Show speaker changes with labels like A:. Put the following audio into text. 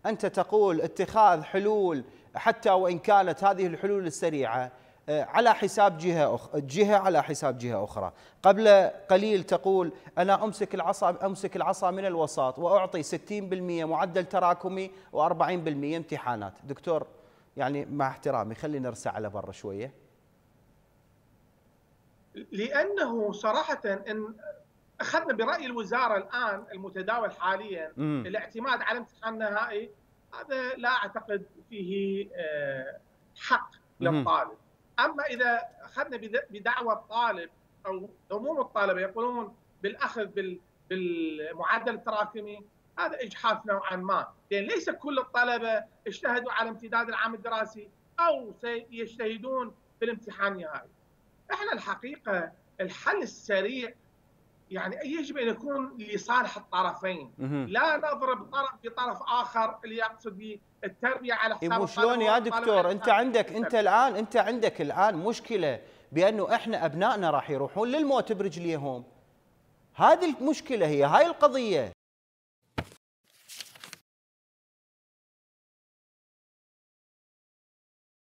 A: أنت تقول اتخاذ حلول حتى وإن كانت هذه الحلول السريعة على حساب جهة على حساب جهة أخرى. قبل قليل تقول أنا أمسك العصا من الوسط وأعطي 60% معدل تراكمي و40% امتحانات. دكتور يعني مع احترامي خلينا نرسى على برا شوية.
B: لأنه صراحة إن أخذنا برأي الوزارة الآن المتداول حاليا الاعتماد على امتحان نهائي، هذا لا أعتقد فيه حق للطالب. أما إذا أخذنا بدعوى الطالب أو عموم الطلبة يقولون بالأخذ بالمعدل التراكمي، هذا إجحاف نوعا ما، لأن ليس كل الطلبة اجتهدوا على امتداد العام الدراسي أو سيجتهدون في الامتحان النهائي. احنا الحقيقة الحل السريع يعني يجب أن يكون لصالح الطرفين، لا نضرب طرف بطرف آخر اللي يقصد به التربية على حساب الطالب.
A: شلون يا دكتور؟ انت عندك الآن مشكلة بأنه احنا أبنائنا راح يروحون للموت برجليهم. هذه المشكلة، هاي القضية.